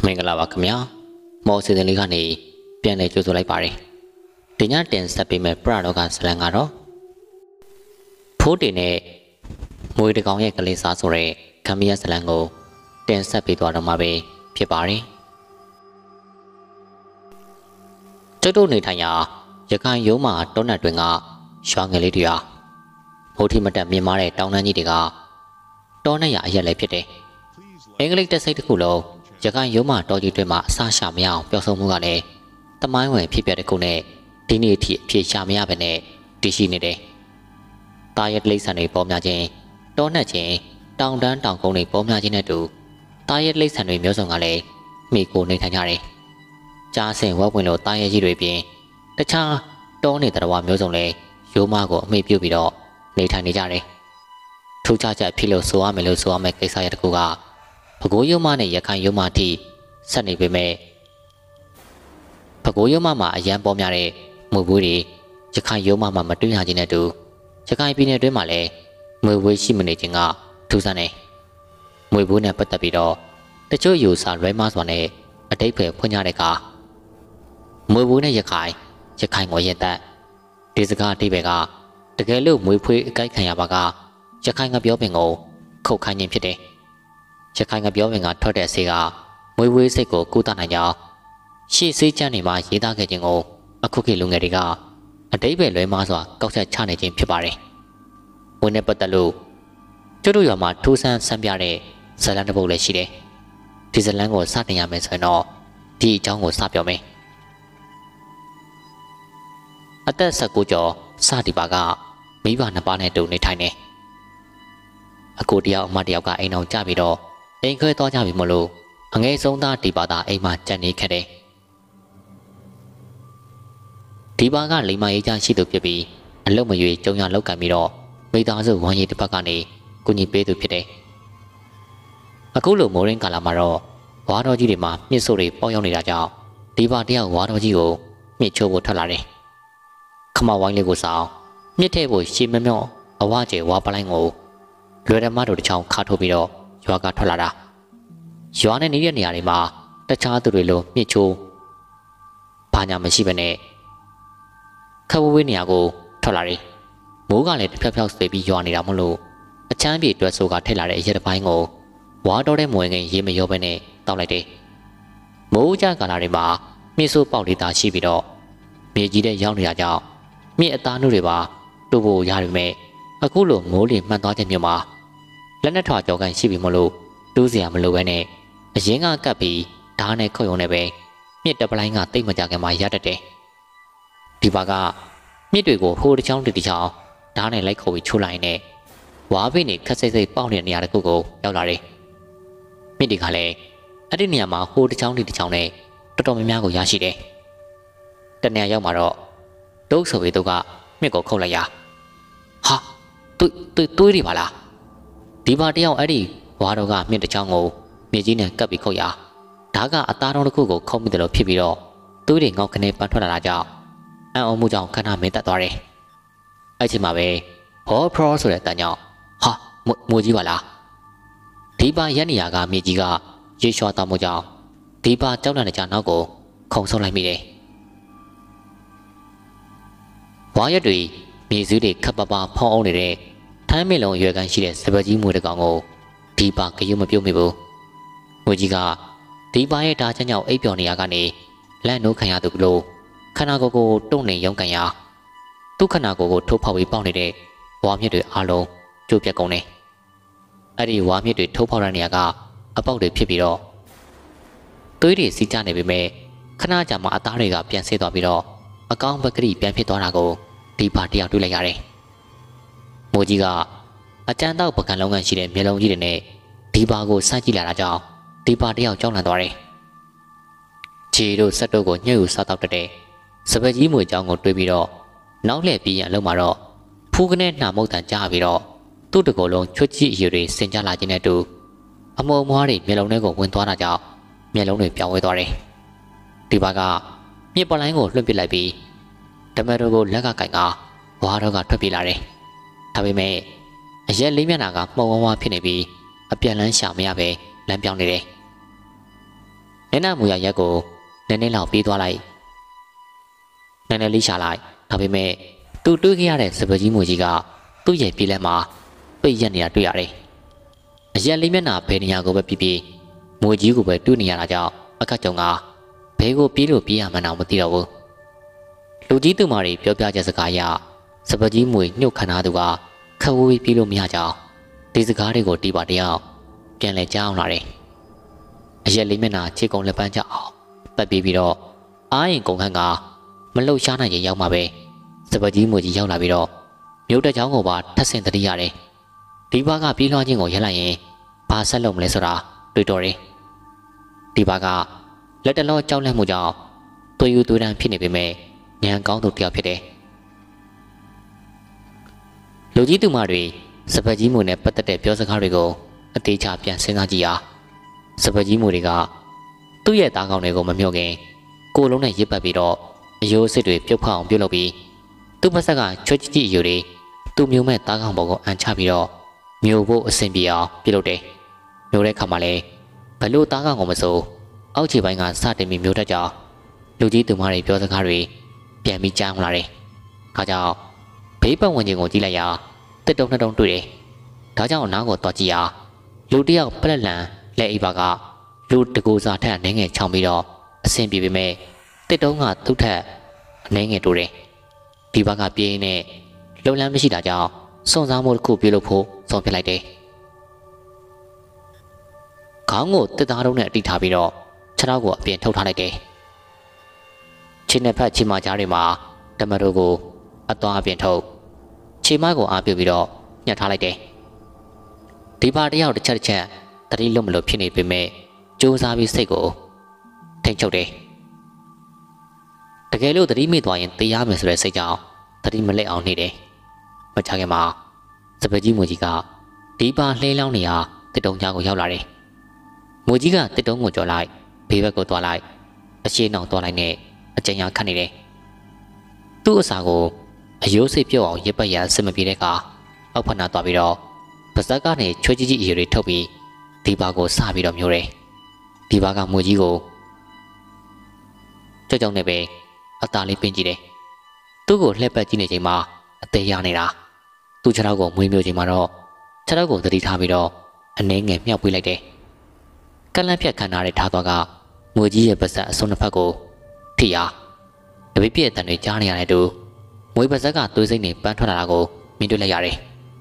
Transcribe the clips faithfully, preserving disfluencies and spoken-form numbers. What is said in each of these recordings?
မင်္ဂလာပါခင်ဗျာမော်စီစဉ်လေးကနေပြန်လည်ကြိုဆိုလိုက်ပါတယ်ဒီညတင်ဆက်ပေးမယ့်ပရတော်ကဇလံကတော့ဖိုးတင်နဲ့မွေတကောင်ရဲ့ကလေးစားဆိုတဲ့ခမရဇလံကိုတင်ဆက်ပေးသွားတော့မှာပဲဖြစ်ပါတယ်ကျွတ်တို့နေထိုင်ရာရခိုင်ရိုးမှာတောနတ်တွင်ကရွာငယ်လေးတွေဟာမိုးထိမတက်မြင်မာတဲ့တောင်တန်းကြီးတွေကတောနဲ့ရအရက်လည်းဖြစ်တယ်အင်္ဂလိပ်တက်စိတ်တစ်ခုလုံးရခိုင်ရိုးမှာတော်ကြီးတွေမှာအစားရှာမရအောင်ပျော်ဆုံးမှုကလည်းတမိုင်းဝင်ဖြစ်ပျက်တဲ့ခုနဲ့ဒီနေ့အထိအပြေရှာမရပဲနဲ့တည်ရှိနေတယ်။တာရက်တိရစ္ဆာန်တွေပေါ်များခြင်းတောနှက်ခြင်းတောင်တန်းတောင်ကုန်းတွေပေါ်များခြင်းနဲ့တူတာရက်တိရစ္ဆာန်တွေမျိုးစုံကလည်းမိကိုနေထိုင်ကြတယ်။ကြားစင်ဝက်ဝင်လို့တာရက်ကြီးတွေပြင်တခြားတောနေတဲ့တော်မျိုးစုံလည်းရိုးမကိုအမိပြုတ်ပြီးတော့နေထိုင်နေကြတယ်။ထူးခြားချက်ဖြစ်လို့ဆိုရမယ်လို့ဆိုရမယ်ကိစ္စရတစ်ခုကပဲခူးရိုးမနဲ့ရခိုင်ရိုးမအထိဆက်နေပေမဲ့ပဲခူးရိုးမမှာအရန်ပေါ်များတဲ့မွေဘူးတွေရခိုင်ရိုးမမှာမတွေ့ရခြင်းနဲ့တူရခိုင်ပြည်နယ်တွင်းမှာလည်းမွေဝေးရှိမနေခြင်းကထူးဆန်းတယ်။မွေဘူးနဲ့ပတ်သက်ပြီးတော့တချို့ယူဆလွဲမှားစွာနဲ့အတိတ်ပဲဖွင့်ကြတဲ့အခါမွေဘူးနဲ့ရခိုင်ရခိုင်ကိုရက်သက်ဒီစကားအတိတ်ပဲကတကယ်လို့မွေဖွေးအကြိုက်ခံရပါကရခိုင်ကပြောပင်ကိုခုတ်ခိုင်းခြင်းဖြစ်တယ်။ရခိုင်ကပြောပင်ကထွက်တဲ့ဆေးကမွေဝေးစိတ်ကိုကုသနိုင်ကြောင်းရှေ့ဆေးကျန်းနေမှာရေးသားခဲ့ခြင်းကိုအခုခေတ်လူငယ်တွေကအတိတ်ပဲလွဲမှားစွာကောက်ချက်ချနေခြင်းဖြစ်ပါတယ်။ဝင်နဲ့ပတ်သက်လို့ကျွတ်တို့ရွာမှာထူးဆန်းဆန်းပြတဲ့ဇလံတစ်ပုဒ်လည်းရှိတယ်။ဒီဇလံကိုစတင်ရမယ်ဆိုရင်တော့ဒီအကြောင်းကိုစပြောမယ်။အသက်၁၉ကျော်စတီပါကမိဘနှစ်ပါးနဲ့တူနေထိုင်နေ။အကိုတယောက်အမတယောက်ကအိမ်အောင်ကြပြီးတော့အိမ်ခွဲသွားကြပြီမလို့အငယ်ဆုံးသားဒီပါသားအိမ်မှာကြံနေခဲ့တယ်ဒီပါကလိမ္မာရေးချရှိသူဖြစ်ပြီးအလုတ်မရွေကြုံရလောက်ကံပြီးတော့မိသားစုဝမ်းရည်တစ်ဖက်ကနေကုညီပေးသူဖြစ်တယ်အခုလိုမိုးရင်းကာလမှာတော့ဝါတော်ကြီးတွေမှာမြစ်ဆိုးတွေပေါက်ရောက်နေတာကြောင့်ဒီပါတယောက်ဝါတော်ကြီးကိုမြစ်ချိုးဖို့ထွက်လာတယ်ခမဝိုင်းလေးကိုစောင်းမြစ်ထဲကိုရှည်မမြော့အဝကျဲဝါပလိုင်းကိုလွယ်ဓမ္မတို့တစ်ချောင်းခါထိုးပြီးတော့ရွာကထွက်လာတာရွာနဲ့နေတဲ့နေရာတွေမှာတခြားသူတွေလိုမြစ်ချိုးဘာညာမရှိဘဲနဲ့ခဝဝေးနေရာကိုထွက်လာတယ်မိုးကလည်းတစ်ဖြောက်ဖြောက်ဆွေပြီးရွာနေတာမလို့အချမ်းပြေတွဲဆိုကထည့်လာတဲ့အရက်တစ်ပိုင်းကိုဝါတော်တဲ့မွေငင်ရေမရောပဲနဲ့တောက်လိုက်တယ်မိုးကြကာလာတွေမှာမြစ်ဆိုးပေါက်လေးသားရှိပြီးတော့မြေကြီးတဲ့ရောက်နေရကြောင်းမြစ်အသားနုတွေပါတူဖို့ရရမယ်အခုလိုမိုးလီမှန်သွားခြင်းမျိုးမှာလက်နဲ့ထွာကြောကန်ရှိပြီမလို့တူးစရာမလိုပဲနဲ့အရင်ကကပ်ပြီးဓာတ်နဲ့ခုတ်ရုံနဲ့ပဲမြစ်တပလိုင်းကတိတ်မကြခင်မှာရတတ်တယ်ဒီပါကမြစ်တွေကိုဟိုတစ်ချောင်းတစ်ချောင်းဓာတ်နဲ့လိုက်ခုတ်ပြီးချိုးလိုက်နေဝါးပိနေခက်စိတ်စိတ်ပေါက်နေတဲ့နေရာတစ်ခုကိုရောက်လာတယ်မြစ်တွေကလည်းအဲ့ဒီနေရာမှာဟိုတစ်ချောင်းတစ်ချောင်းနဲ့တော်တော်များများကိုရရှိတယ်တနေရာရောက်မှာတော့တုတ်ဆိုပြီးတော့ကမြစ်ကိုခုတ်လိုက်ရဟာတွေးတွေးတွေးရပါလားဒီပါတယောက်အဲ့ဒီဝါတော်ကမြင့်တစ်ချောင်းကိုမြေကြီးနဲ့ကပ်ပြီးခုတ်ရဓာတ်ကအသားတော်တစ်ခုကိုခုတ်မိတယ်လို့ဖြစ်ပြီးတော့သွေးတွေငေါက်ခနေပန်းထွက်လာတာကြောင့်အံ့ဩမှုကြောင့်ခဏမင်းတက်သွားတယ်အဲ့ချိန်မှာပဲဟောဖရောဆိုတဲ့အတန်ကြောင့်ဟာမိုးကြီးပါလားဒီပါရက်နေရကမြေကြီးကရေလျှောတောင်းမှုကြောင့်ဒီပါကြောက်လန့်နေကြနောက်ကိုခုံဆုံးလိုက်မိတယ်ဝါရက်တွေမြေစည်းတွေခပ်ပပဖောင်းအောင်နေတဲ့ထမ်းမင်းလုံးရွယ်ကန်ရှိတဲ့စပယ်ကြီးမွေတကောင်ကိုဒီပါကရုံမပြုတ်မိဘူးငွေကြီးကဒီပါရဲ့ဓာချမ်းကြောင့်အိပ်ပျော်နေရကနေလက်နိုးခံရသူကလို့ခန္ဓာကိုယ်ကိုတုံ့နေရုံကန်ရသူ့ခန္ဓာကိုယ်ကိုထိုးဖောက်ပြီးပေါက်နေတဲ့ဝါမြစ်တွေအလုံးကျိုးပြက်ကုန်တယ်အဲ့ဒီဝါမြစ်တွေထိုးဖောက်တဲ့နေရာကအပေါက်တွေဖြစ်ပြီးတော့သွေးတွေစီးကျနေပေမဲ့ခဏကြာမှအသားတွေကပြန်ဆင်းသွားပြီးတော့အကောင်ပကတိပြန်ဖြစ်သွားတာကိုဒီပါတယောက်တွေ့လိုက်ရတယ်မိုးကြီးကအကြမ်းတော့ပကံလုံးကန်ရှိတဲ့မျက်လုံးကြီးတွေနဲ့ဒီပါကိုစကြည့်လာတာကြောင့်ဒီပါတယောက်ကြောက်လန့်သွားတယ်ခြေတို့ဆက်တို့ကိုညှို့ယူစားတော့တဲ့စပယ်ကြီးမွေကြောင်းကိုတွေးပြီးတော့နောက်လှည့်ပြီးရင်အလုံးမှာတော့ဖူးကနေနှာမုတ်တန်ကြားပြီးတော့သူ့တကောလုံးချွတ်ကြည့်အယူတွေစင်ကြလာခြင်းနဲ့တူအမုံမွားတွေမျက်လုံးထဲကိုဝင်သွားတာကြောင့်မျက်လုံးတွေပြောင်းဝဲသွားတယ်ဒီပါကမြစ်ပလိုင်းကိုလွှင့်ပစ်လိုက်ပြီးဓမ္မတော်ကိုလက်ကကင်ကဝါတော့ကထွက်ပြေးလာတယ်ဒါပေမဲ့အရက်လေးမျက်နှာကမှုံဝါးဝါးဖြစ်နေပြီးအပြန်လန်းရှာမရပဲလမ်းပြောင်းနေတယ်လဲနာမူရရက်ကိုနည်းနည်းလောက်ပြေးသွားလိုက်နည်းနည်းလေးရှာလိုက်ဒါပေမဲ့သူတွေးခဲ့ရတဲ့စပယ်ကြီးမွေကြီးကသူ့ရဲ့ပြေးလက်မှာပိတ်ရက်နေတာတွေ့ရတယ်အရက်လေးမျက်နှာဘယ်နေရာကိုပဲပြပြမွေကြီးကိုပဲတွေ့နေရတာကြောင့်အခက်ကြုံကဘဲကိုပြေးလို့ပြေးရမှန်းတော့မသိတော့ဘူးလူကြီးသူမတွေပြောပြချက်စကားအရစပယ်ကြီးမွေညှို့ခန္ဓာသူကခဝေးပြေးလို့မရကြအောင်ဒီစကားတွေကိုတီးပါတယောက်ပြန်လဲကြားအောင်လာတယ်အရက်လေးမျက်နှာခြေကုံလက်ပန်းချအောင်ပတ်ပြီးပြီးတော့အာရင်ကုံခန့်ကမလှုပ်ရှားနိုင်ရင်ရောက်မှာပဲစပယ်ကြီးမွေကြီးရောက်လာပြီးတော့မြို့တက်ချောင်းကိုပါထပ်ဆင်တတိရတယ်ဒီဘကပြေးလွှားခြင်းကိုရက်လိုက်ရင်ဘာဆက်လုပ်မလဲဆိုတာတွေးတော်တယ်ဒီဘကလက်တလောကြောက်လန့်မှုကြောင့်သွေးယူသွေးတန်းဖြစ်နေပေမဲ့ဉာဏ်ကောင်းသူတယောက်ဖြစ်တယ်လူကြီးသူမတွေစပယ်ကြီးမွေနဲ့ပတ်သက်တဲ့ပြောစကားတွေကိုအသေးချာပြန်စဉ်းစားကြည့်ရစပယ်ကြီးမွေတွေကသူ့ရဲ့သားကောင်းတွေကိုမမျှော့ခင်ကိုလုံးနဲ့ရစ်ပတ်ပြီးတော့အယိုးစစ်တွေပြုတ်ဖောက်အောင်ပြုတ်လုပ်ပြီးသူ့ပါဆက်ကချွတ်ကြည့်ကြည့်အယိုးတွေသူ့မျိုးမဲ့သားကောင်းပေါ်ကိုအန်ချပြီးတော့မျိုးဖို့အဆင်ပြေအောင်ပြုလုပ်တယ်မျိုးတဲ့ခါမှာလဲဘလို့သားကောင်းကိုမစိုးအောက်ခြေပိုင်းကစတင်ပြီးမျိုးတတ်ကြောင်လူကြီးသူမတွေပြောစကားတွေပြန်ပြီးကြားလာတယ်။ဒါကြောင့်ဘေးပတ်ဝန်းကျင်ကိုကြည့်လိုက်ရာတစ်တုံနှစ်တုံတွေ့တယ်။ဒါကြောင့်အနားကိုသွားကြည့်ရာလူတယောက်ပလက်လန်လက်အိပ်ပါကလူတကူစာထက်အနေငယ်ချောင်းပြီးတော့အဆင်ပြေပေမဲ့တစ်တုံးကသူ့ထက်အနေငယ်တိုးတယ်။ဒီဘက်ကပြေးနေလုံလန်းမရှိတာကြောင့်စွန့်စားမှုတစ်ခုပြုလုပ်ဖို့ဆုံးဖြတ်လိုက်တယ်။ခေါင်းကိုတစ်သားတုံးနဲ့အတိထားပြီးတော့ခြေထောက်ကိုအပြင်ထုတ်ထားလိုက်တယ်။ခြေနှစ်ဖက်ခြေမကြားတွေမှာတမတိုကိုအသွားအပြင်ထုတ်ခြေမကိုအားပြုပြီးတော့ညှက်ထားလိုက်တယ်ဒီပါတယောက်တစ်ချက်တစ်ချက်တတိလွတ်မလို့ဖြစ်နေပေမဲ့စူးစမ်းပြီးစိတ်ကိုထိန်ချုပ်တယ်တကယ်လို့တတိမိသွားရင်တေးရမယ်ဆိုတဲ့စိတ်ကြောင့်တတိမလက်အောင်နေတယ်မချခင်မှာစပယ်ကြီးမွေကြီးကဒီပါလှဲလောင်းနေဟာတစ်တုံကြားကိုရောက်လာတယ်မွေကြီးကတစ်တုံကိုကြော်လိုက်ဘေးဘက်ကိုသွားလိုက်အရှိနှောင်သွားလိုက်နဲ့အကျဉ်းရခတ်နေတယ်သူ့အစာကိုအယိုးစိတ်ပြုတ်အောင်ရစ်ပတ်ရစမပြေတဲ့ကအောက်ဖက်နာသွားပြီးတော့ပါဇက်ကနေချွေးကြီးကြီးအရေတွေထုတ်ပြီးဒီပါကိုစပြီးတော့မျိုးတယ်ဒီပါကမွေကြီးကိုကြောက်ကြောက်နေပဲအသားလေးပင်းကြည့်တယ်သူ့ကိုလှည့်ပတ်ကြည့်နေချိန်မှာအသေးရနေတာသူ့ခြေထောက်ကိုမွေးမျိုးချိန်မှာတော့ခြေထောက်ကိုသတိထားပြီးတော့အနှဲငယ်မြောက်ပေးလိုက်တယ်ကလန့်ဖြတ်ခံထားတဲ့ထားသွားကမွေကြီးရဲ့ပါဇက်အစုံတစ်ဖက်ကိုထိရတပိပြည့်အတန်တွေကြားနေရတဲ့တူမွေးပါဇက်ကသွေးစိမ့်နေပန်းထွက်လာတာကိုမြင်တွေ့လိုက်ရတယ်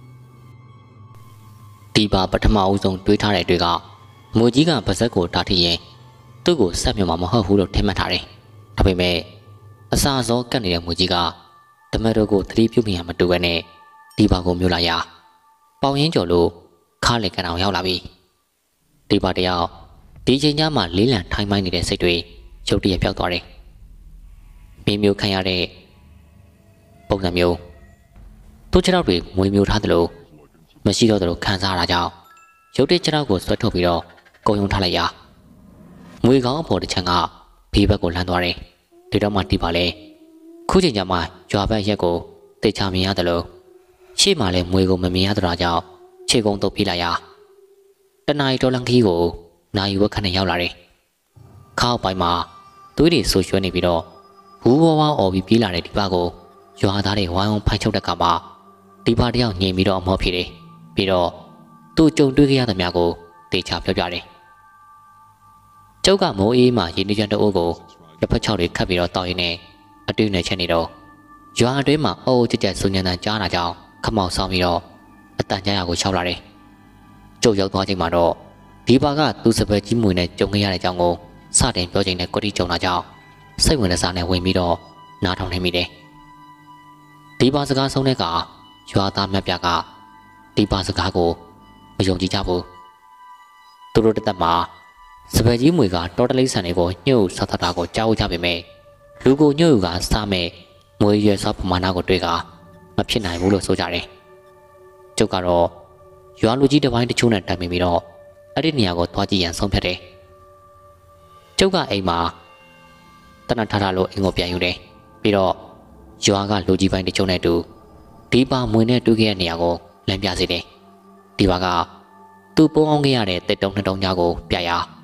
ဒီပါပထမအဆုံးတွေးထားတဲ့တွေကမွေကြီးကပါဇက်ကိုတားထိရင်သူ့ကိုဆက်မြုံမှာမဟုတ်ဘူးလို့ထင်မှတ်ထားတယ်ဒါပေမဲ့အစာစောကတ်နေတဲ့မွေကြီးကတမက်တော်ကိုသတိပြုမိရမတူဘဲနဲ့ဒီပါကိုမျိုးလာရပေါင်ရင်းကျော်လို့ခါလေကန်အောင်ရောက်လာပြီဒီပါတယောက်ဒီချိန်ညမှာလေးလံထိုင်းမိုင်းနေတဲ့စိတ်တွေရုတ်တရက်ပြောက်သွားတယ်မင်းမျိုးခံရတဲ့ပုံစံမျိုးသူ့ခြေထောက်တွေမွေမျိုးထားသလိုမရှိတော့သလိုခံစားရတာကြောင့်ရုတ်တရက်ခြေထောက်ကိုဆွဲထုတ်ပြီးတော့ကုံယုံထားလိုက်ရမွေကောင်းအပေါ်တစ်ချမ်းကဘေးဘက်ကိုလှမ်းသွားတယ်ဒီတော့မှတီးပါလေခုချိန်ကျမှကြွားဘက်ရက်ကိုတေချာမြင်ရတယ်လို့ရှေ့မှာလည်းမွေကိုမမြင်ရတဲ့ကြောင့်ခြေကုံတုပ်ပြေးလိုက်ရတနာရီတော်လန်ခီးကိုနာယူဝက်ခနဲ့ရောက်လာတယ်ခါအောက်ပိုင်းမှာသွေးတွေဆူရွှဲနေပြီးတော့ဝူးဝဝအော်ပြီးပြေးလာတဲ့ဒီပါကိုရွာသားတွေဝိုင်းဝန်းဖိုက်ချုပ်တဲ့ကမှာဒီပါတယောက်ညင်ပြီးတော့အမောဖြစ်တယ်ပြီးတော့သူ့ကြုံတွေ့ခဲ့ရတဲ့များကိုတေချာပြောပြတယ်ကျုပ်ကမိုးအေးမှရင်းနှီးချမ်းတအိုးကိုလက်ဖက်ချောက်တွေခတ်ပြီးတော့တောက်ရင်းနဲ့အတွေ့နဲ့ချက်နေတော့ရွာအတွင်းမှာအုပ်ကြက်ကြက်ဆူညံတန်ကြားလာကြောင်းခမောက်ဆောင်ပြီးတော့အတန်ကြားရကိုရှောက်လာတယ်ကျုပ်ရောက်သွားချိန်မှာတော့ဒီပါကသူ့စပယ်ကြီးမွေနဲ့ကြုံခဲ့ရတဲ့အကြောင်းကိုစတင်ပြောချိန်နဲ့ကွတီကြုံလာကြောင်းစိတ်ဝင်စားနဲ့ဝင်ပြီးတော့နားထောင်နေမိတယ်ဒီပါစကားဆုံးတဲ့ကရွာသားမြတ်ပြကဒီပါစကားကိုမယုံကြည်ကြဘူးသူတို့တက်မှာစပယ်ကြီးမွေကတော်တလိဆန်တွေကိုညှို့ဆောက်တာကိုကြားကြပေမဲ့လူကိုညှို့ကစားမဲ့မွေရွယ်ဆောက်ပမာဏကိုတွေ့ကမဖြစ်နိုင်ဘူးလို့ဆိုကြတယ်ကျုပ်ကတော့ရွာလူကြီးတစ်ပိုင်းတစ်ချို့နဲ့တိုင်ပင်ပြီးတော့အဲ့ဒီနေရာကိုသွားကြည့်ရန်ဆုံးဖြတ်တယ်ကျုပ်ကအိမ်မှာတနတ်ထားထားလို့အိမ်ကိုပြန်ယူတယ်ပြီးတော့ရွာကလူကြီးပိုင်းတစ်ချို့နဲ့တူဒီပါမွေနဲ့တွေ့ခဲ့တဲ့နေရာကိုလမ်းပြစေတယ်ဒီပါကသူ့ပုံအောင်ခဲ့ရတဲ့တစ်တုံးနှစ်တုံးကြားကိုပြရသူ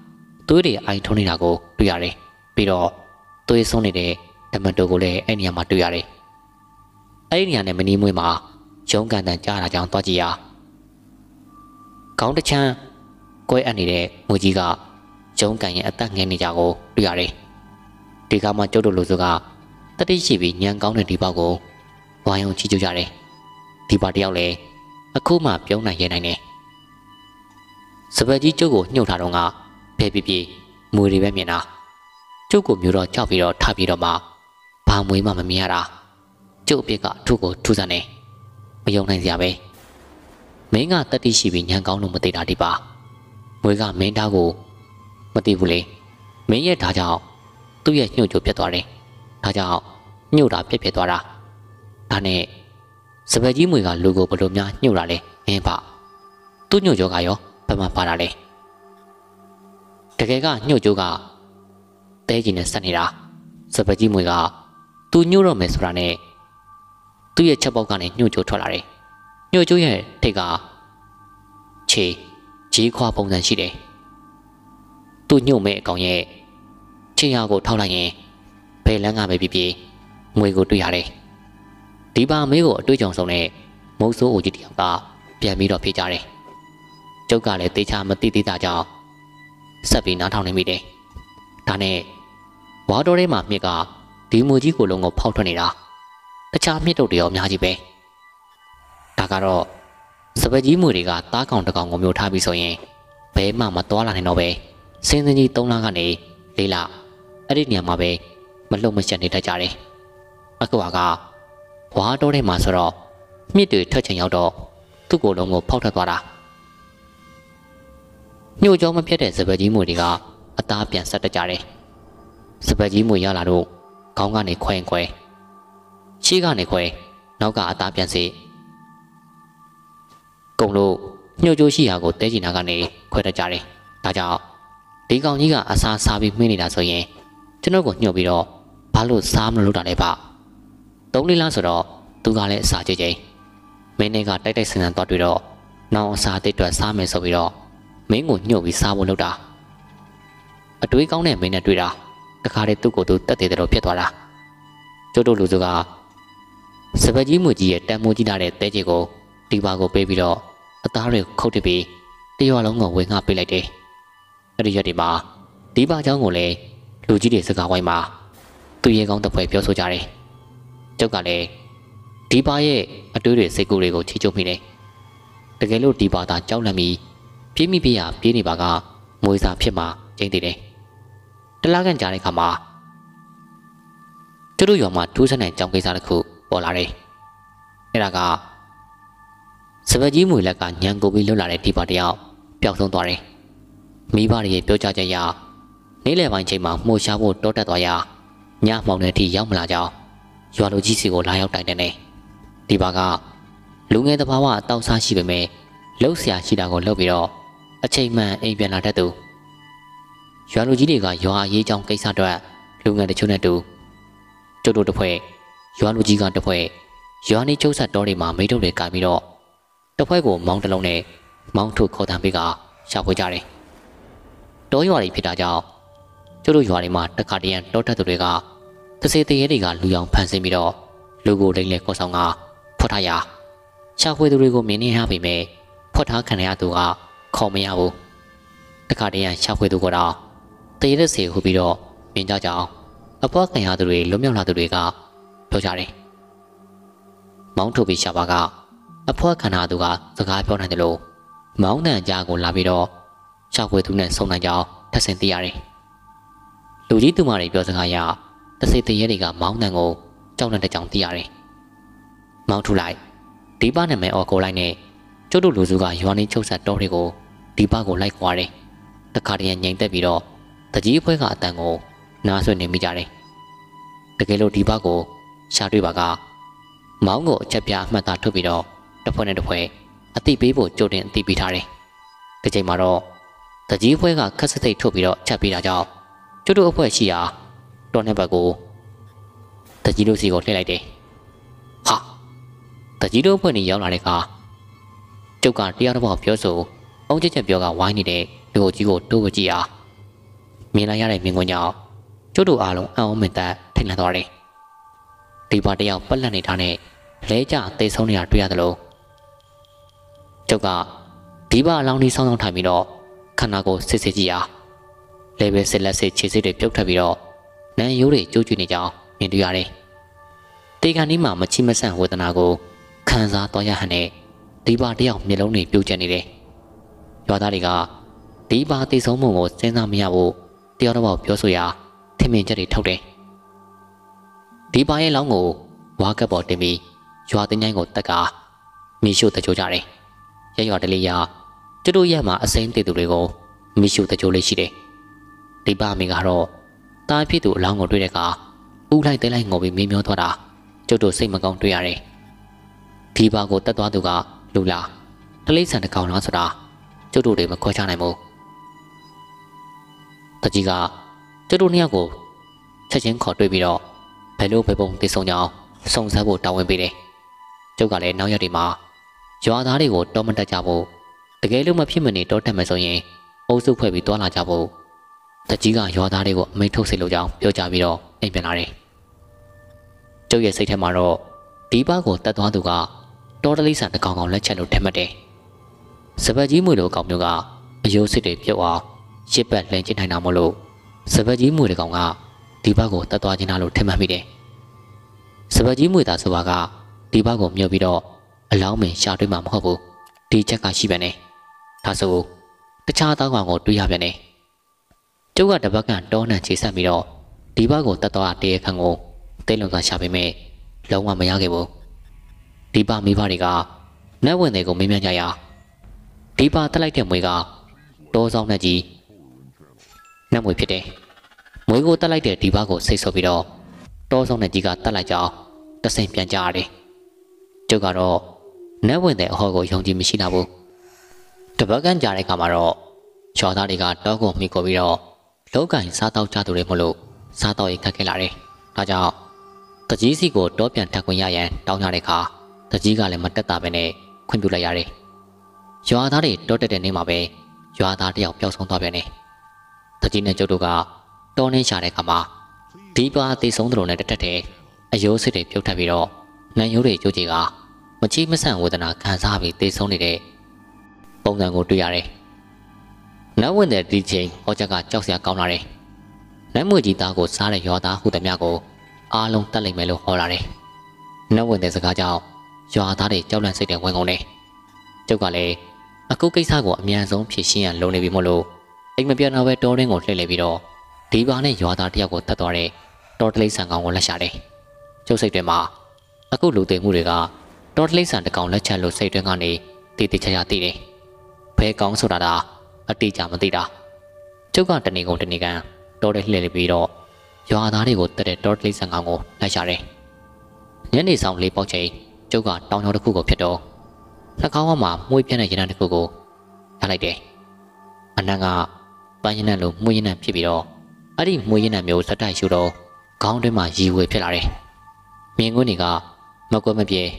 သွေးတွေအိုင်ထုံးနေတာကိုတွေ့ရတယ်ပြီးတော့သွေးဆုံးနေတဲ့ဓမ္မတိုကိုလည်းအဲ့နေရာမှာတွေ့ရတယ်အဲ့ဒီနေရာနဲ့မနီးမွေးမှာရုံးကန်တန်ကြားတာကြောင့်သွားကြည့်ရခေါင်းတစ်ချမ်းကွဲအပ်နေတဲ့ငွေကြီးကရုံးကန်ရဲ့အသက်ငယ်နေကြကိုတွေ့ရတယ်ဒီကမှကျုပ်တို့လူစုကတတိရှိပြီးညံကောင်းတဲ့ဒီပေါက်ကိုဝိုင်းအောင်ချီးကျူးကြတယ်ဒီပါတယောက်လည်းအခုမှပြုံးနိုင်ရနိုင်တယ်စပယ်ကြီးကျုပ်ကိုညှို့ထားတော့ကဖဲပြပြမွေတွေပဲမြင်တာကျုပ်ကိုမျိုးတော့ကြောက်ပြီးတော့ထပြီးတော့မှဘာမွေမှမမြင်ရတာကျုပ်အပြစ်ကထုကိုထူဆန်းနေမယုံနိုင်စရာပဲမင်းကတတိရှိပြီးညံကောင်းလို့မသိတာဒီပါမွေကမင်းသားကိုမသိဘူးလေမင်းရဲ့ဓာကြောင့်သူ့ရဲ့ညှို့ချိုးပြတ်သွားတယ်ဒါကြောင့်ညှို့တာပြက်ပြက်သွားတာဒါနဲ့စပယ်ကြီးမွေကလူကိုဘလို့များညှို့တာလဲမင်းပါသူ့ညှို့ချိုးကရောဘယ်မှာပါတာလဲတကယ်ကညှို့ချိုးကတဲကြီးနဲ့ဆက်နေတာစပယ်ကြီးမွေကသူညှို့တော့မယ်ဆိုတာနဲ့သူ့ရဲ့ချက်ပေါက်ကနေညှို့ချိုးထွက်လာတယ်ညှို့ချိုးရဲ့ထိတ်ကခြေကြီးခွာပုံစံရှိတယ်သူညှို့မဲ့အကောင်ရဲ့ခြေရကိုထောက်လိုက်ရင်ဘယ်လန်းကပဲဖြစ်ဖြစ်ငွေကိုတွေ့ရတယ်ဒီပါမေးကိုအတွေ့အကြုံဆုံးနဲ့မုတ်ဆိုးအိုကြီးတယောက်ကပြန်ပြီးတော့ဖြေကြတယ်ကျုပ်ကလည်းတေချာမသိသေးတာကြောင့်ဆက်ပြီးနားထောင်နေမိတယ်ဒါနဲ့ဝါတော်ထဲမှာမြစ်ကဒီမူကြီးကိုလုံးကိုဖောက်ထွက်နေတာတခြားမြစ်တုပ်တွေရောအများကြီးပဲဒါကတော့စပယ်ကြီးမွေတွေကသားကောင်တစ်ကောင်ကိုမျိုးထားပြီးဆိုရင်ဘဲမှမသွားလာနိုင်တော့ပဲစင်းစင်းကြီးသုံးလကနေလေးလအဲ့ဒီနေရာမှာပဲမလှုပ်မရှက်နေတတ်ကြတယ်အခုကဝါတော်ထဲမှာဆိုတော့မြစ်တွေထွက်ချင်ရောက်တော့သူ့ကိုယ်လုံးကိုဖောက်ထွက်သွားတာညှို့ကြောမပြတ်တဲ့စပယ်ကြီးမွေတွေကအသားပြန်ဆက်တတ်ကြတယ်စပယ်ကြီးမွေရလာတော့ခေါင်းကနေခွဲခွဲရှေ့ကနေခွဲနောက်ကအသားပြန်စီကုံလို့ညှို့ကြိုးရှိရာကိုတဲချင်နာကနေခွဲတတ်ကြတယ်ဒါကြောင့်ဒီကောင်ကြီးကအစားစားပြီးမှင်းနေတာဆိုရင်ကျွန်တော်ကိုညှို့ပြီးတော့ဘာလို့စားမလို့တာလဲဗျသုံးလေးလားဆိုတော့သူကလည်းအစာကြိတ်ကြိတ်မင်းနဲ့ကတိုက်တိုက်ဆန်ဆန်သွားတွေ့တော့နောင်အစာတိတ်တွက်စားမယ်ဆိုပြီးတော့မင်းကိုညှို့ပြီးစားဖို့လုပ်တာအတွေးကောင်းတဲ့မင်းနဲ့တွေ့တာတခါတည်းသူ့ကိုယ်သူတက်တဲ့တော့ဖြစ်သွားတာကျုပ်တို့လူစုကစပယ်ကြီးမွေကြီးရဲ့တန်မိုးကြီးလာတဲ့တဲကြီးကိုဒီပါကိုပေးပြီးတော့အသားတွေခုတ်တပြီးတရွာလုံးကိုဝင်ငှပေးလိုက်တယ်အဲ့ဒီရက်ဒီမှာဒီပါเจ้าကိုလည်းလူကြီးတွေစကားဝိုင်းမှာသူရဲကောင်းတစ်ဖွဲ့ပြောဆိုကြတယ်ကျုပ်ကလည်းဒီပါရဲ့အတွေးတွေစိတ်ကူးတွေကိုချီးကျူးမိတယ်တကယ်လို့ဒီပါသာကြောက်လန့်ပြီးပြေးမိပြေးရပြေးနေပါကမွေစာဖြစ်မှာကျင်းသေးတယ်တလားကန်ကြားတဲ့ခါမှာကျတို့ရွာမှာထူးဆန်းတဲ့ကြောင်ကိစ္စတစ်ခုပေါ်လာတယ်အဲ့ဒါကစပယ်ကြီးမွေလက်ကညံကိုပြီးလှုပ်လာတဲ့ဒီပါတယောက်ပျောက်ဆုံးသွားတယ်မိဘတွေရဲ့ပြောကြားချက်အရနေ့လယ်ပိုင်းချိန်မှာမှုရှားဖို့တောတက်သွားရာညမှောင်တဲ့အထိရောက်မလာကြောင်းရွာလူကြီးစီကိုလာရောက်တိုင်တယ်နဲ့ဒီပါကလူငယ်တဘာဝအတောက်စားရှိပေမဲ့လှုပ်ရှားရှိတာကိုလှုပ်ပြီးတော့အချိန်မှန်အိမ်ပြန်လာတတ်သူရွာလူကြီးတွေကရွာအရေးကြောင်းကိစ္စအတွက်လူငယ်တချို့နဲ့တူကျုပ်တို့တစ်ဖွဲ့ရွာလူကြီးကတစ်ဖွဲ့ရွာနေကျုပ်ဆက်တော်တွေမှာမိထုတ်တွေကပြီးတော့တစ်ဖွဲ့ကိုမောင်းတလုံးနဲ့မောင်းထုတ်ခေါ်တမ်းပေးကရှာဖွေကြတယ်တောရွာတွေဖြစ်တာကြောင့်ကျုပ်တို့ရွာတွေမှာတခါတည်းရန်တောတက်သူတွေကတစေတရေတွေကလူရောင်ဖန်ဆင်းပြီးတော့လူကိုလိမ့်လေခေါ်ဆောင်ကဖွက်ထားရရှာဖွေသူတွေကိုမြင်နေရပေမဲ့ဖွက်ထားခံရသူကခေါ်မရဘူးတခါတည်းရန်ရှာဖွေသူကတော့တရေတဲ့စီဟူပြီးတော့မြင်ကြကြအောင်အပွားခံရသူတွေလွတ်မြောက်လာသူတွေကပြောကြတယ်မောင်းထုတ်ပြီးရှာပါကအဖွားခံရသူကစကားပြောနိုင်တယ်လို့မောင်းတန်ကြားကိုလာပြီးတော့ရှာဖွေသူနဲ့ဆုံနိုင်ကြောင်းထပ်ဆင့်သိရတယ်လူကြီးသူမတွေပြောစကားရတစိတရေတွေကမောင်းတန်ကိုကြောက်တဲ့ကြောင်သိရတယ်မောင်းထုတ်လိုက်ဒီပနာမည်အော်ကိုလိုက်နဲ့ကျုပ်တို့လူစုကရွာနေချုပ်ဆက်တော်တွေကိုဒီပကိုလိုက်ခွာတယ်တခါတည်းငြိမ်သက်ပြီးတော့တကြီးအဖွဲကအတန်ကိုနားဆွနေမိကြတယ်တကယ်လို့ဒီပကိုရှာတွေ့ပါကမောင်းကိုအချက်ပြအမှတ်သားထုတ်ပြီးတော့တစ်ဖွဲ့နဲ့တစ်ဖွဲ့အတိပေးဖို့ကြိုတင်အတိပေးထားတယ်ဒီချိန်မှာတော့တကြီးဖွဲကခက်စစ်သိပ်ထုတ်ပြီးတော့ချက်ပေးတာကြောင့်ကျုပ်တို့အဖွဲ့ရှိရာတော်နဲ့ဘက်ကိုတကြီးတို့စီကိုလှည့်လိုက်တယ်ဟာတကြီးတို့အဖွဲ့နေရောက်လာတဲ့အခါကျုပ်ကတရားတော်ပြောဆိုအောင်ချက်ချက်ပြောကဝိုင်းနေတဲ့လူကြီးကိုတိုးဝကြည့်အားမြင်လိုက်ရတဲ့မြင်ကွင်းကြောင့်ကျုပ်တို့အားလုံးအံ့ဩမင်သက်ထိတ်လန့်သွားတယ်ဒီပါတယောက်ပတ်လက်နေထားတဲ့လဲကျသေဆုံးနေတာတွေ့ရသလိုကျုပ်ကဒီပါအလောင်းကြီးဆောင်းဆောင်းထိုင်ပြီးတော့ခန္ဓာကိုယ်စစ်စစ်ကြည့်ရလဲပဲစစ်လက်စစ်ခြေစစ်တွေပြုတ်ထပ်ပြီးတော့နန်းရိုးတွေကျိုးကျွေးနေကြအောင်မြင်တွေ့ရတယ်တေကန်ဒီမှာမချိမဆန့်ဝေဒနာကိုခံစားသွားရဟန်နဲ့ဒီပါတယောက်မျက်လုံးတွေပြိုကျနေတယ်ရွာသားတွေကဒီပါသေဆုံးမှုကိုစဉ်းစားမရဘူးတယောက်တော့ပြောဆိုရာထင်မြင်ချက်တွေထုတ်တယ်ဒီပါရဲ့လောင်းကိုဝါကပ်ပေါ်တင်ပြီးရွာတင်းချိုင်းကိုတက်ကမိရှုတကြိုးကြတယ်ရရွာတလေးရကျတို့ရက်မှာအစိမ်းတေသူတွေကိုမိရှုတကြိုးလေးရှိတယ်ဒီပါမိကတော့တားဖြစ်သူအလောင်းကိုတွေ့တဲ့အခါဥလိုက်တဲလိုက်ငိုပြီးမင်းမျောသွားတာကျတို့စိတ်မကောင်းတွေ့ရတယ်ဒီပါကိုတက်သွားသူကလူလားတလိဆန်တကောင်လားဆိုတာကျတို့တွေမခွဲခြားနိုင်ဘူးတကြီးကကျတို့နှစ်ယောက်ကိုချက်ချင်းခေါ်တွေ့ပြီးတော့ဘယ်လိုပဲပုံတည်ဆုံကြအောင်စုံစမ်းဖို့တာဝန်ပေးတယ်ကျုပ်ကလည်းနောက်ရက်တွေမှာရွာသားတွေကိုတောမတက်ကြဖို့တကယ်လို့မဖြစ်မနေတောတက်မယ်ဆိုရင်အုပ်စုဖွဲ့ပြီးတွာလာကြဖို့တကြီးကရွာသားတွေကိုအမိန့်ထုတ်စေလိုကြောင်းပြောကြပြီးတော့အိမ်ပြန်လာတယ်ကျုပ်ရဲ့စိတ်ထဲမှာတော့ဒီပါကိုတတ်သွားသူကတော်တလိဆန်တကောင်ကောင်လက်ချက်လို့ထင်မှတ်တယ်စပတ်ကြီးမွေလိုအကောင်မျိုးကအယိုးစစ်တွေပြုတ်အောင်ရှစ်ပတ်လှန်ကျင်းနိုင်တာမလို့စပတ်ကြီးမွေတကောင်ကဒီဘက်ကိုတတ်သွားခြင်းလားလို့ထင်မှတ်မိတယ်စပတ်ကြီးမွေသားဆိုပါကဒီဘက်ကိုမြုပ်ပြီးတော့အလောင်းမင်ရှာတွေ့မှာမဟုတ်ဘူးဒီချက်ကရှိပြန်နေဒါဆိုတခြားသားကောင်ကိုတွေးရပြန်နေကျုပ်ကတပတ်ကန်တောနှံခြေဆက်ပြီးတော့ဒီဘက်ကိုတတ်သွားတဲ့အခန်းကိုတိတ်လုံသာရှာပေမဲ့လုံးဝမရခဲ့ဘူးဒီပါမိဘတွေကနတ်ဝင်တွေကိုမင်းမြန်းကြရဒီပါတက်လိုက်တဲ့မွေကတောဆောင်နဲ့ကြီးနတ်မွေဖြစ်တယ်မွေကိုတက်လိုက်တဲ့ဒီပါကိုစိတ်ဆော့ပြီးတော့တောဆောင်နဲ့ကြီးကတက်လိုက်ကြအောင်တဆင်ပြန်ကြရတယ်ကျုပ်ကတော့နတ်ဝင်တဲ့အဟောကိုယုံကြည်မရှိတာဘူးတပတ်ကန်ကြားတဲ့အခါမှာတော့ချော်သားတွေကတောကိုမိကိုပြီးတော့လောက်ကင်စားတောက်ကြသူတွေမလို့စားတောက်ရေးခတ်ခဲ့လာတယ်ဒါကြောင့်တကြီးစီကိုတောပြန်ထပ်ခွင့်ရရန်တောင်းကြတဲ့အခါတကြီးကလည်းမတက်တာပဲနဲ့ခွင့်ပြုလိုက်ရတယ်ရွာသားတွေတောတက်တဲ့နေ့မှာပဲရွာသားတယောက်ပျောက်ဆုံးသွားပြန်တယ်တကြီးနဲ့ကျုပ်တို့ကတောနှင်းရှာတဲ့အခါမှာဒီပါသေဆုံးသူတို့နဲ့တက်တက်တဲ့အယိုးစစ်တွေပြုတ်ထပ်ပြီးတော့နန်းရိုးတွေကျိုးကြီးကမချိမဆန့်ဝေဒနာခံစားပြီးသေဆုံးနေတဲ့ပုံစံကိုတွေ့ရတယ်နတ်ဝင်တဲ့ဒီချိန်ဟောချက်ကကြောက်စရာကောင်းလာတယ်နတ်မွေကြီးသားကိုစားတဲ့ရွာသားဟူသည်များကိုအားလုံးတတ်လိုက်မယ်လို့ဟောလာတယ်နတ်ဝင်တဲ့စကားကြောင့်ရွာသားတွေကြောက်လန့်စိတ်တွေဝင်ကုန်တယ်ကျုပ်ကလည်းအခုကိစ္စကိုအမြန်ဆုံးဖြေရှင်းရန်လုပ်နေပြီမို့လို့အိမ်မပြန်တော့ပဲတောရင်းကိုလှည့်လည်ပြီးတော့ဒီပါနဲ့ရွာသားတယောက်ကိုတတ်သွားတဲ့တော်တလိဆန်ကောင်ကိုလက်ရှာတယ်ကျုပ်စိတ်တွေမှာအခုလူသိမှုတွေကတော်တလိဆန်တကောင်လက်ချက်လို့စိတ်တွင်းကနေတည်တည်ချာချာသိတယ်ဘဲကောင်ဆိုတာဒါအတိအကျမသိတာကျုပ်ကတနေကုန်တနေကန်တော်တဲ့လှည့်လည်ပြီးတော့ရွာသားတွေကိုတတ်တဲ့တော်တလိဆန်ကောင်ကိုလက်ရှာတယ်ညနေဆောင်လေးပေါက်ချိန်ကျုပ်ကတောင်ကျောင်းတစ်ခုကိုဖြစ်တော့နှာခေါင်းမှာမှုေးပြန့်တဲ့ရနံတစ်ခုကိုရလိုက်တယ်အနံကပန်းရနံလိုမှုေးရနံဖြစ်ပြီးတော့အဲ့ဒီမှုေးရနံမျိုးစက်တိုက်ရှူတော့ခေါင်းတွင်းမှာရီဝေဖြစ်လာတယ်မြင်ကွင်းတွေကမကွဲမပြေ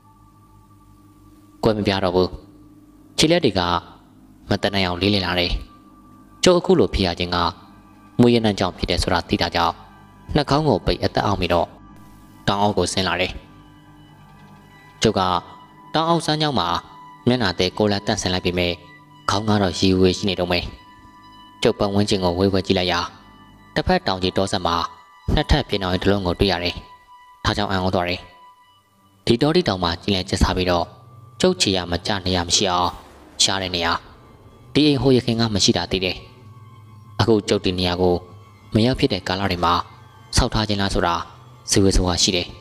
ကွဲမပြတော့ဘူးခြေလက်တွေကမတန်နိုင်အောင်လေးလည်လာတယ်ကျုပ်အခုလိုဖြစ်ရခြင်းကမှုေးရနံကြောင့်ဖြစ်တယ်ဆိုတာသိတာကြောင့်နှာခေါင်းကိုပိတ်အသက်အောင်ပြီးတော့တောင်အောက်ကိုဆင်းလာတယ်ကျုပ်ကတောင်အောက်စမ်းကြောင်းမှာမျက်နှာသေးကိုလက်တန့်ဆင်လိုက်ပြီးမြဲခေါင်းကတော့ရီဝေရှိနေတော့မယ်ကျုပ်ပတ်ဝန်းကျင်ကိုဝေးဝဲကြည့်လိုက်ရာတစ်ဖက်တောင်ကြီးတောဆက်မှာနှစ်ထပ်ပြင်းအောင်တလုံးကိုတွေ့ရတယ်ဒါကြောင့်အံ့ဩသွားတယ်ဒီတောတိတောင်မှာကျင်းလဲကျက်စားပြီးတော့ကျုပ်ချီရမကြနေရမရှိအောင်ရှားတဲ့နေရာဒီအိမ်ဟိုရခင်ကမရှိတာသိတယ်အခုကျုပ်ဒီနေရာကိုမရောက်ဖြစ်တဲ့ကာလတွေမှာဆောက်ထားခြင်းလားဆိုတာဇဝေဇဝါရှိတယ်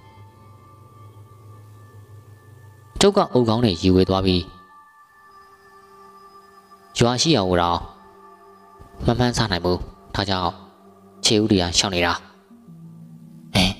ကျုပ်ကအုပ်ကောင်းနဲ့ရီဝေသွားပြီးရွာရှိအောင်တော့မမှန်းဆနိုင်ဘူးဒါကြောင့်ခြေဦးတွေကရှောင်နေတာဟဲ့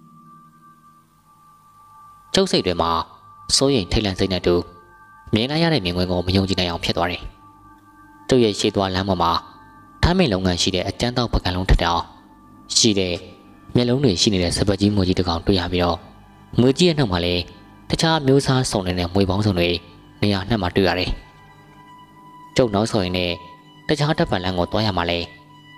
ကျုပ်စိတ်တွေမှာစိုးရိမ်ထိတ်လန့်စိတ်နဲ့တူမြင်လိုက်ရတဲ့မြင်ကွင်းကိုမယုံကြည်နိုင်အောင်ဖြစ်သွားတယ်ကျုပ်ရဲ့ရှေ့သွားလမ်းပေါ်မှာထမ်းမိန်လုပ်ငန်းရှိတဲ့အကျန်းတော့ပကံလုံးထက်တောင်ရှိတဲ့မျက်လုံးတွေရှိနေတဲ့စပတ်ကြီးမွေကြီးတစ်ကောင်တွေ့ရပြီးတော့မွေကြီးရဲ့နှုတ်မှာလည်းတခြားမျိုးစားစုံနေတဲ့မွေပေါင်းစုံတွေနေရာနှံ့မှာတွေ့ရတယ်ကျုပ်နောက်ဆိုရင်လည်းတခြားတပ်ပံလန်းကိုတွားရမှာလဲ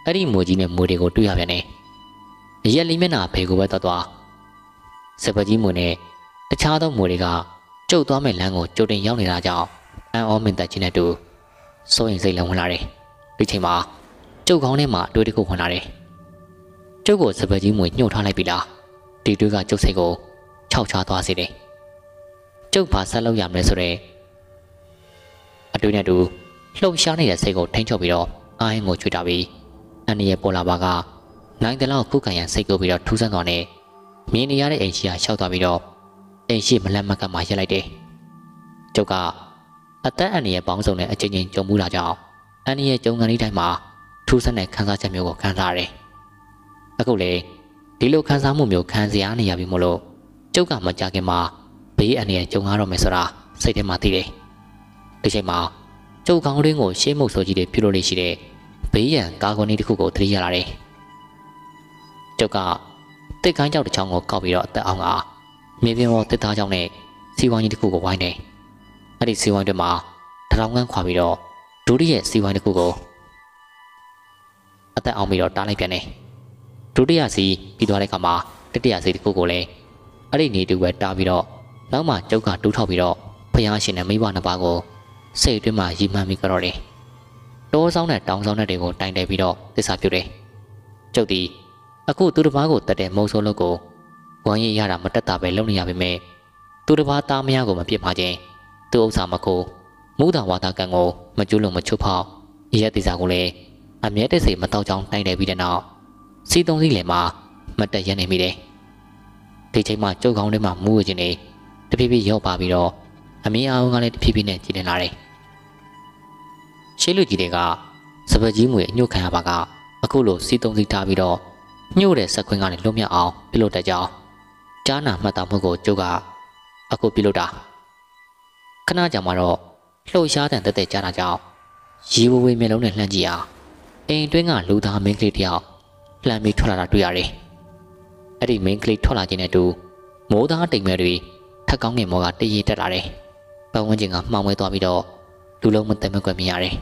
အဲ့ဒီမွေကြီးနဲ့မွေတွေကိုတွေ့ရပြန်တယ်။ရက်လေးမျက်နှာဖေကိုပဲသွားသွားစပကြီးမွေနဲ့တခြားသောမွေတွေကကျုပ်သွားမဲ့လမ်းကိုကြိုတင်ရောက်နေတာကြောင့်အန်အောမင်သက်ချင်းနဲ့တူစိုးရင်စိတ်လည်းဝင်လာတယ်။ဒီချိန်မှာကျုပ်ကောင်းထဲမှာအတွေးတစ်ခုဝင်လာတယ်။ကျုပ်ကိုစပကြီးမွေညှို့ထားလိုက်ပြီလား။ဒီတွေးကကျုပ်စိတ်ကိုခြောက်ချသွားစေတယ်။ကျုပ်ဘာဆက်လုပ်ရမလဲဆိုတော့အတွေးနဲ့တူလှုပ်ရှားနေတဲ့စိတ်ကိုထိန်းချုပ်ပြီးတော့အာရင်ကိုချွေတာပြီးအန်နီရဲ့ပေါ်လာပါကနိုင်တယ်လောက်ခုခံရန်စိတ်ကိုပြီးတော့ထူးဆန်းသွားနေမြင်နေရတဲ့အိမ်ရှိကရှောက်သွားပြီးတော့အိမ်ရှိမလက်မကမှရက်လိုက်တယ်။ကျုပ်ကအသက်အန်နီရဲ့ပေါင်းစုံနဲ့အချင်းချင်းကြုံမှုလာကြောင်းအန်နီရဲ့ကြုံကန်လေးတိုင်းမှာထူးဆန်းတဲ့ခံစားချက်မျိုးကိုခံစားရတယ်။အခုလေဒီလိုခံစားမှုမျိုးခံစားရနေရပြီမို့လို့ကျုပ်ကမကြခင်မှာဘေးအန်နီရဲ့ကြုံရတော့မယ်ဆိုတာစိတ်ထဲမှာသိတယ်။ဒီချိန်မှာကျုပ်ကောင်းရင်းကိုရှေးမုတ်ဆိုကြီးတွေပြုလုပ်နေရှိတဲ့ဘေးရန်ကာကွန်နီတစ်ခုကိုသတိရလာတယ်။ကျုပ်ကတစ်ကိုင်းကြောက်တစ်ချောင်းကိုကောက်ပြီးတော့အသက်အောင်ကမြေပြင်ပေါ်တစ်သားချောင်းနဲ့စီဝိုင်းကြီးတစ်ခုကိုဝိုင်းတယ်။အဲ့ဒီစီဝိုင်းတွေမှာတရောင်ကန်းခွာပြီးတော့ဒုတိယစီဝိုင်းတစ်ခုကိုအသက်အောင်ပြီးတော့တားလိုက်ပြန်တယ်။ဒုတိယစီပြီးသွားတဲ့အခါမှာတတိယစီတစ်ခုကိုလည်းအဲ့ဒီနေတူပဲတားပြီးတော့နောက်မှကျုပ်ကတူးထောက်ပြီးတော့ဖျားရှင်နဲ့မိဘနှစ်ပါးကိုစိတ်အတွင်းမှာရီမှန်းပြီးကြတော့တယ်။တောဆောင်နဲ့တောင်ဆောင်တဲ့တွေကိုတိုင်တယ်ပြီးတော့သစ္စာပြုတယ်။ကျုပ်ဒီအခုသူတစ်ပါးကိုတတ်တဲ့မုံဆိုးလုပ်ကိုဝမ်းရည်ရတာမတက်တာပဲလုပ်နေရပေမဲ့သူတစ်ပါးသားမယားကိုမပြစ်ပါခြင်းသူဥစ္စာမကိုမူတာဝါဒကံကိုမကျွလို့မချွတ်ဖောက်ရဲတိစာကိုလည်းအမြဲတစေမတော့ချောင်းတိုင်တယ်ပြီးတဲ့နောက်စီသုံးစီးလည်းမှာမတက်ရနေမိတယ်။ဒီချိန်မှာကျုပ်ကောင်းထဲမှာမူးဝခြင်းနေတဖြည်းဖြည်းရောက်ပါပြီးတော့အမင်းအောင်ကလည်းတဖြည်းဖြည်းနဲ့ကြည်နေလာတယ်။ရှေးလူကြီးတွေကစပကြီးမွေအညှို့ခံရပါကအခုလိုစီသုံးစီးထားပြီးတော့ညှို့တဲ့စက်ခွင်းကနေလွတ်မြောက်အောင်ပြုလုပ်တတ်ကြောင်းကြားနာမှတ်သားမှုကိုကျုပ်ကအခုပြုလုပ်တာခဏကြာမှတော့လှုပ်ရှားတဲ့တက်တဲ့ကြားတာကြောင့်ရေဝဝေမျက်လုံးနဲ့လှမ်းကြည့်အောင်အိမ်တွင်းကလူသားမင်းကလေးတယောက်လှမ်းပြီးထွက်လာတာတွေ့ရတယ်။အဲ့ဒီမင်းကလေးထွက်လာခြင်းနဲ့တူမိုးသားတိမ်မဲတွေထက်ကောင်းငင်မောကတည်ရတက်လာတယ်။ပတ်ဝန်းကျင်ကမှောင်ဝဲသွားပြီးတော့လူလုံးမတက်မကွက်မြင်ရတယ်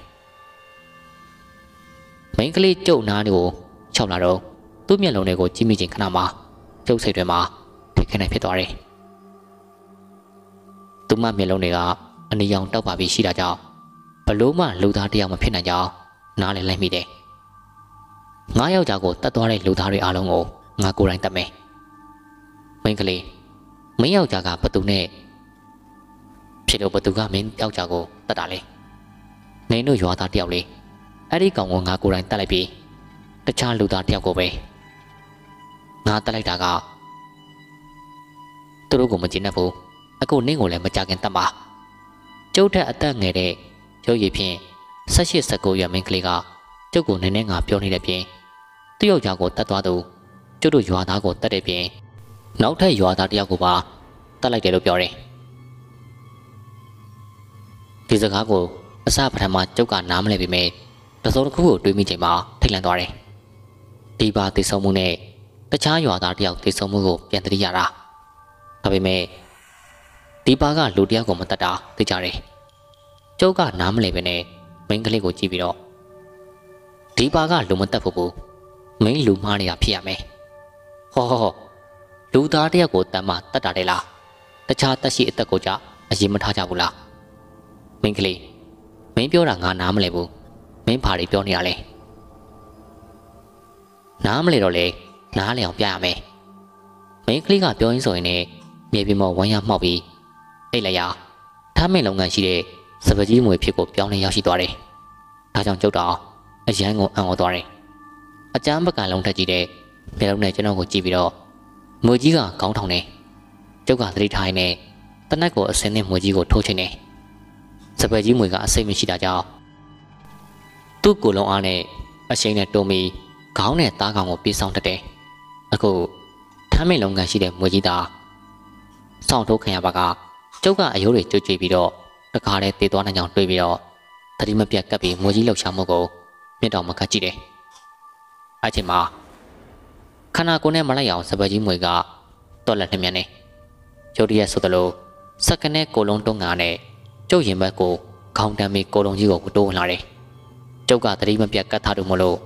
။မင်းကလေးကျုပ်နားကိုခြောက်လာတော့သူ့မျက်လုံးတွေကိုကြည့်မိခြင်းခဏမှာကျုပ်စိတ်တွေမှာထိခဏဖြစ်သွားတယ်။သူ့မမျက်လုံးတွေကအနီရောင်တောက်ပါပြီးရှိတာကြောင့်ဘလို့မှလူသားတယောက်မဖြစ်နိုင်ကြောင်းနားလည်လိုက်မိတယ်။ငါးယောက်ကြားကိုတတ်သွားတဲ့လူသားတွေအားလုံးကိုငါကိုယ်တိုင်တတ်မယ်။မင်းကလေးမင်းယောက်ျားကဘသူနဲ့ဖြစ်လို့ဘသူကမင်းယောက်ျားကိုတတ်တာလဲ။မင်းတို့ရွာသားတယောက်လေအဲ့ဒီကောင်ကိုငါကိုယ်တိုင်တတ်လိုက်ပြီးတခြားလူသားတယောက်ကိုပဲငါတတ်လိုက်တာကသူတို့ကိုမကျင်တတ်ဘူးအခုနင်းကိုလည်းမကြခင်တတ်ပါကျုပ်ထက်အသက်ငယ်တဲ့ရုပ်ရည်ဖြင့်၁၈ ၁၉ရွယ်မင်းကလေးကကျုပ်ကိုနည်းနည်းငါပြောနေတဲ့ပြင်သူ့ယောက်ျားကိုတတ်သွားသူကျုပ်တို့ရွာသားကိုတတ်တဲ့ပြင်နောက်ထပ်ရွာသားတယောက်ကိုပါတတ်လိုက်တယ်လို့ပြောတယ်ဒီစကားကိုအစပထမကျုပ်ကနားမလည်ပေမဲ့တစုံတစ်ခုကိုတွေးမိချိန်မှာထိတ်လန့်သွားတယ်ဒီပါသိဆုံးမှုနဲ့တခြားရွာသားတယောက်သိဆုံးမှုကိုပြန်သတိရတာဒါပေမဲ့ဒီပါကလူတယောက်ကိုမတတ်တာသိကြတယ်ကျုပ်ကနားမလည်ပဲနဲ့မင်းကလေးကိုကြည့်ပြီးတော့ဒီပါကလူမတတ်ဖို့ဘူးမင်းလူမှားနေတာဖြစ်ရမယ်ဟောဟောလူသားတယောက်ကိုတတ်မှတတ်တာတယ်လားတခြားတက်ရှိအသက်ကိုကြအရင်မထားကြဘူးလားမင်းကလေးမင်းပြောတာငါနားမလည်ဘူးမင်းဘာတွေပြောနေရလဲနားမလဲတော့လေနားလေအောင်ပြရမယ်မင်းကလေးကပြောရင်းဆိုရင်လည်းမြေပြင်ပေါ်ဝမ်းရမှောက်ပြီးအိတ်လိုက်ရထားမင်းလုပ်ငန်းရှိတဲ့စပကြီးမွေဖြစ်ကိုပြောင်းလဲရောက်ရှိသွားတယ်ဒါကြောင့်ကျုပ်တော်အရန်ကိုအံ့ဩသွားတယ်အကြမ်းပကံလုံးထက်ကြည့်တဲ့မျက်လုံးနဲ့ကျွန်တော်ကိုကြည့်ပြီးတော့မွေကြီးကခေါင်းထောင်နေကျုပ်ကသတိထားနေတနက်ကိုအစင်းနဲ့မွေကြီးကိုထိုးချင်နေစပကြီးမွေကအစိတ်မရှိတာကြောင့်သူ့ကိုယ်လုံးအားနဲ့အရှိန်နဲ့တုံးပြီးခေါင်းနဲ့သားကောင်ကိုပြေးဆောင်တတ်တယ်အခုထမ်းမင်းလုံးကန်ရှိတဲ့မွေကြီးသားစောင့်ထုတ်ခံရပါကကျုပ်ကအယိုးတွေကြွကြွပြီးတော့တခါတည်းတေးသွားနိုင်ကြောင်တွေးပြီးတော့သတိမပြတ်ကပ်ပြီးမွေကြီးလှုပ်ရှားမှုကိုမျက်တောင်မကတ်ကြည့်တယ်အဲ့ချိန်မှာခန္ဓာကိုယ်နဲ့မလိုက်အောင်စပကြီးမွေကတော်လက်နှမြနေကျုပ်တည်းဆိုသလိုစက္ကနဲ့ကိုလုံးတုံးငါနဲ့ကျုပ်ရင်ဘက်ကိုခေါင်းတမ်းပြီးကိုလုံးကြီးကိုတိုးဝင်လာတယ်ကျုပ်ကသတိမပြတ်ကတ်ထားလို့မလို့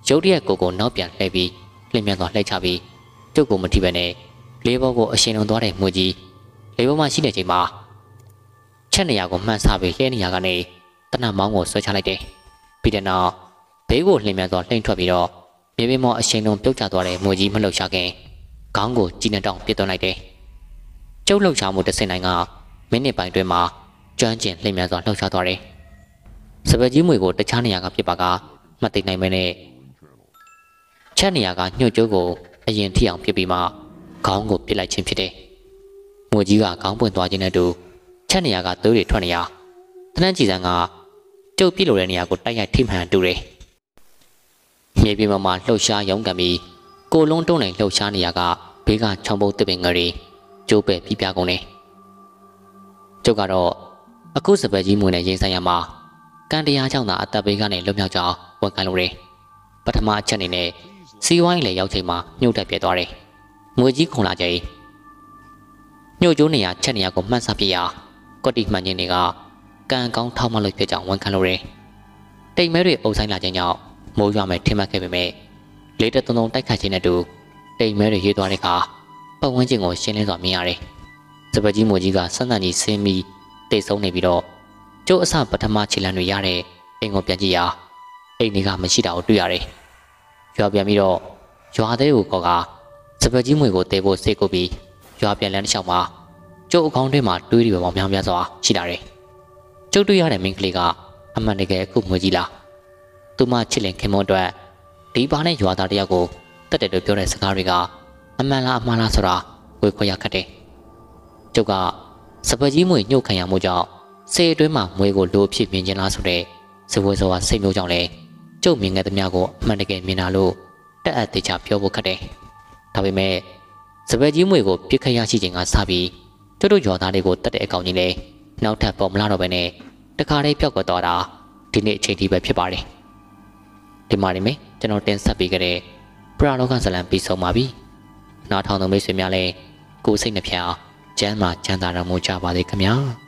ရုတ်တရက်ကိုကိုနောက်ပြန်လှည့်ပြီးလျင်မြန်စွာလှည့်ချပြီးကျုပ်ကိုမထိပဲနဲ့လေးဘောကိုအရှင်လုံးသွားတဲ့မှုကြီးလေးဘောမှရှိတဲ့ချိန်မှာချက်နေရာကိုမှန်ဆပြီးလှဲနေရာကနေတနတ်မောင်းကိုဆွဲချလိုက်တယ်ပြီးတဲ့နောက်ဘေးကိုလျင်မြန်စွာလှိမ့်ထွက်ပြီးတော့မြေပြင်ပေါ်အရှင်လုံးပြုတ်ကျသွားတဲ့မှုကြီးမလှုပ်ရှားခင်ခေါင်းကိုကြည်နေတောင်ပြစ်သွင်းလိုက်တယ်ကျုပ်လှုပ်ရှားမှုတစ်စင်တိုင်းကမိနစ်ပိုင်းတွင်မှာကျွမ်းကျင်လျင်မြန်စွာလှုပ်ရှားသွားတယ်စပယ်ကြီးမွေကိုတခြားနေရာကဖြစ်ပါကမသိနိုင်မနဲ့ချက်နေရာကညှို့ကျိုးကိုအရင်ထိအောင်ဖြစ်ပြီးမှခေါင်းကိုပစ်လိုက်ခြင်းဖြစ်တယ်။ငိုကြီးကခေါင်းပွင့်သွားခြင်းနဲ့တူချက်နေရာကသွေးတွေထွက်နေရတနန်းကြည်စံကကျုပ်ပြစ်လိုတဲ့နေရာကိုတိုက်ရိုက်ထိမှန်တူတယ်။မြေပြင်ပေါ်မှာလှုပ်ရှားရုန်းကန်ပြီးကိုလုံးတွန်းနိုင်လှုပ်ရှားနေရကဘေးကချောင်းပုတ်တစ်ပင်ငယ်တွေကျိုးပဲ့ပြပြကုန်တယ်။ကျုပ်ကတော့အခုစပယ်ကြီးမွေနဲ့ရင်ဆိုင်ရမှာကန်တရားကြောင့်သာအသက်ဘေးကနေလွတ်မြောက်ကြောင်းဝန်ခံလိုတယ်။ပထမအချက်အနေနဲ့စီဝိုင်းလေရောက်ချိန်မှာညှို့တက်ပြဲသွားတယ်။ငွေကြီးခုန်လာချိန်ညှို့ကျိုးနေရချက်နေရကိုမှတ်ဆပြရကွက်တီမှန်ခြင်းတွေကကံကောင်းထောက်မလို့ဖြစ်ကြောင်းဝန်ခံလိုတယ်။တိမ်မဲတွေအုပ်ဆိုင်လာခြင်းကြောင့်မိုးရွာမယ်ထင်မှတ်ခဲ့ပေမဲ့လေးတက်သုံးသုံးတိုက်ခတ်ခြင်းနဲ့တူတိမ်မဲတွေရေးသွားတဲ့အခါပတ်ဝန်းကျင်ကိုရှင်းလင်းစွာမြင်ရတယ်။စပကြီးမိုးကြီးကစမ်းသပ်ကြီးဆင်းပြီးတိတ်ဆုံးနေပြီးတော့ကျိုးအစပထမခြေလမ်းတွေရတဲ့အိမ်ကိုပြန်ကြည့်ရအိမ်တွေကမရှိတာကိုတွေ့ရတယ်။ရွာပြန်ပြီးတော့ရွာသေးကိုခေါ်ကစပကြီးမွေကိုတဲဖို့စိတ်ကုပ်ပြီးရွာပြန်လန်းတစ်လျှောက်မှာကျုပ်အကောင့်ထဲမှာတွေးတွေပေါင်းများများစွာရှိလာတယ်။ကျုပ်တွေ့ရတဲ့မိန်းကလေးကအမှန်တကယ်အခုမွေကြီးလား။သူမချစ်လင်ခင်မွန်းအတွက်ဒီပါနဲ့ရွာသားတယောက်ကိုတက်တယ်လို့ပြောတဲ့စကားတွေကအမှန်လားအမှားလားဆိုတာဝေခွဲရခတ်တယ်။ကျုပ်ကစပကြီးမွေညှို့ခံရမှုကြောင့်စေအတွင်းမှာမွေကိုလိုဖြစ်မြင်ခြင်းလားဆိုတဲ့စပွဲစောကစိတ်မျိုးကြောင့်လဲကျုပ်မြင်ခဲ့သမျှကိုအမှန်တကယ်မြင်လာလို့တက်အပ်သေးချာပြောဖို့ခက်တယ်။ဒါပေမဲ့စပယ်ကြီးမွေကိုပြစ်ခတ်ရရှိခြင်းကစပြီးကျုပ်တို့ရွာသားတွေကိုတက်တဲ့အကောင်ကြီးလဲနောက်ထပ်ပေါ်မလာတော့ဘဲနဲ့တခါတည်းပြောက်ကွက်သွားတာဒီနေ့အချိန်ထိပဲဖြစ်ပါတယ်။ဒီမှာနေမယ်ကျွန်တော်တင်ဆက်ပေးခဲ့တဲ့ပရလောကဇလံပြီးဆုံးပါပြီ။နောက်ထောင်သူမိတ်ဆွေများလည်းကိုယ်စိတ်နှဖျားကျမ်းမာချမ်းသာတော်မူကြပါစေခင်ဗျာ။